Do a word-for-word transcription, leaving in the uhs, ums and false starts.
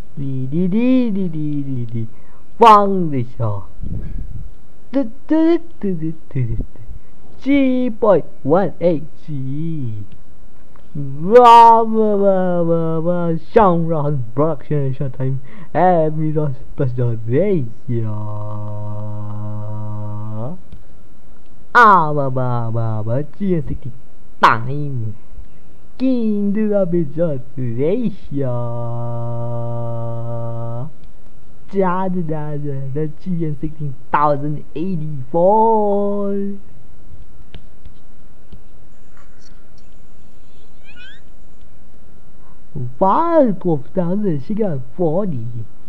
滴滴滴滴滴滴滴，放的笑。嘟嘟嘟嘟嘟嘟，G boy one eight G，哇哇哇哇哇，上让 production shot time every dos plus dos ya，啊哇哇哇哇，这是个 time，进入了比较 ya，加的加的的 G N sixteen thousand eighty four。five twelve thousand six hundred forty